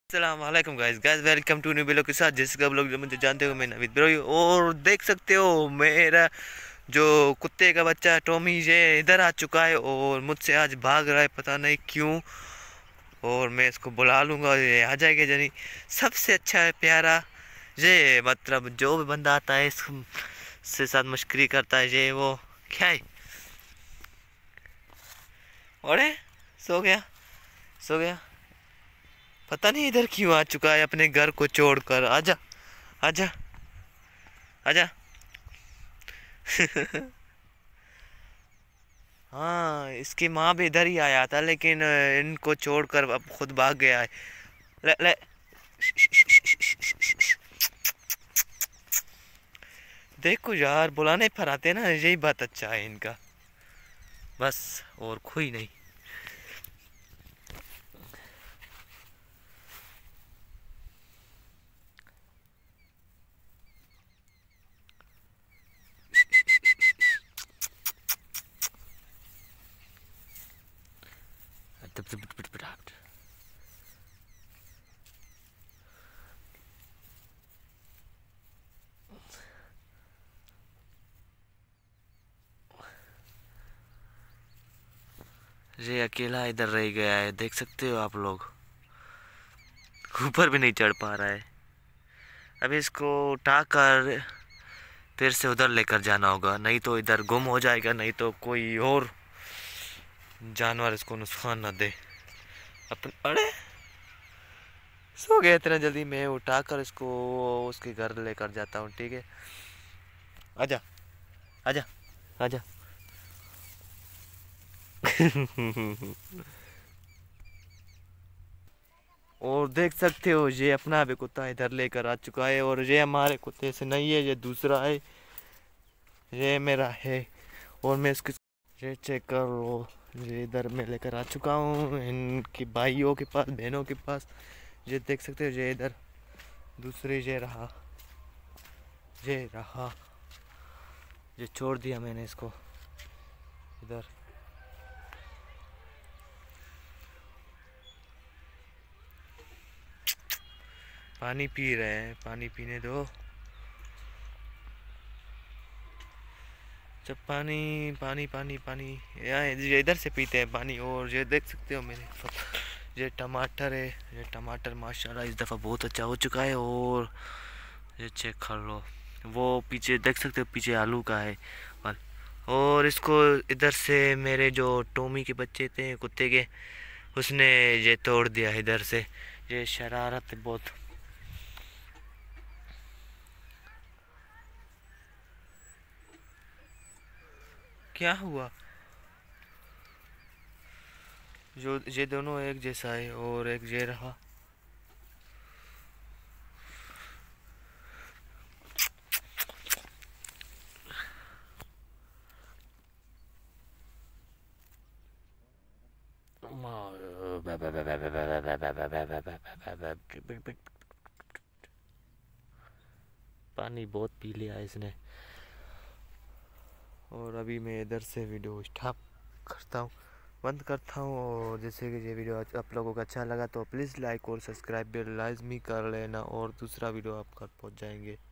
अस्सलाम वालेकुम guys welcome to new video के साथ। जिसका आप लोग जो मुझे जानते हो, मैं नवीद ब्रो। और देख सकते हो मेरा जो कुत्ते का बच्चा टॉमी ये इधर आ चुका है और मुझसे आज भाग रहा है, पता नहीं क्यों। और मैं इसको बुला लूँगा, ये आ जाएगा जनी। सबसे अच्छा है प्यारा ये, मतलब जो भी बंदा आता है इससे साथ मस्करी करता है ये वो। क्या है? अरे सो गया, सो गया। पता नहीं इधर क्यों आ चुका है अपने घर को छोड़कर। आजा, आजा, आजा। हाँ, इसकी माँ भी इधर ही आया था, लेकिन इनको छोड़कर अब खुद भाग गया है। ले ले। देखो यार, बुलाने पर आते ना, यही बात अच्छा है इनका, बस और कोई नहीं। ये अकेला इधर रह गया है, देख सकते हो आप लोग। ऊपर भी नहीं चढ़ पा रहा है। अभी इसको उठाकर फिर से उधर लेकर जाना होगा, नहीं तो इधर गुम हो जाएगा, नहीं तो कोई और जानवर इसको नुकसान न दे। अपन अरे सो गया इतना जल्दी। मैं उठाकर इसको उसके घर लेकर जाता हूँ, ठीक है? आजा, आजा, आजा। और देख सकते हो ये अपना भी कुत्ता इधर लेकर आ चुका है, और ये हमारे कुत्ते से नहीं है, ये दूसरा है, ये मेरा है। और मैं इसकी ये चेक कर लो, ये इधर मैं लेकर आ चुका हूँ इनकी भाइयों के पास, बहनों के पास। ये देख सकते हो, ये इधर दूसरी ये रहा, ये रहा, ये छोड़ दिया मैंने इसको इधर। पानी पी रहे हैं, पानी पीने दो। जब पानी पानी पानी पानी यहाँ ये इधर से पीते हैं पानी। और ये देख सकते हो मेरे ये टमाटर है, ये टमाटर माशाल्लाह इस दफ़ा बहुत अच्छा हो चुका है। और ये चेक कर लो, वो पीछे देख सकते हो, पीछे आलू का है। और इसको इधर से मेरे जो टोमी के बच्चे थे कुत्ते के, उसने ये तोड़ दिया इधर से। ये शरारत है बहुत। क्या हुआ? जो ये दोनों एक जैसा है, और एक ये रहा। पानी बहुत पी लिया इसने। और अभी मैं इधर से वीडियो स्टॉप करता हूँ, बंद करता हूँ। और जैसे कि ये वीडियो आप लोगों को अच्छा लगा तो प्लीज़ लाइक और सब्सक्राइब भी लाजमी कर लेना, और दूसरा वीडियो आप घर पहुँच जाएंगे।